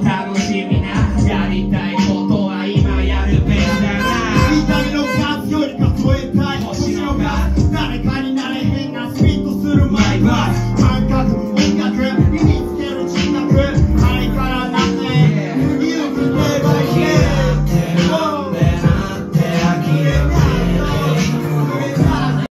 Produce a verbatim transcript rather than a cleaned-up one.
楽しみなやりたい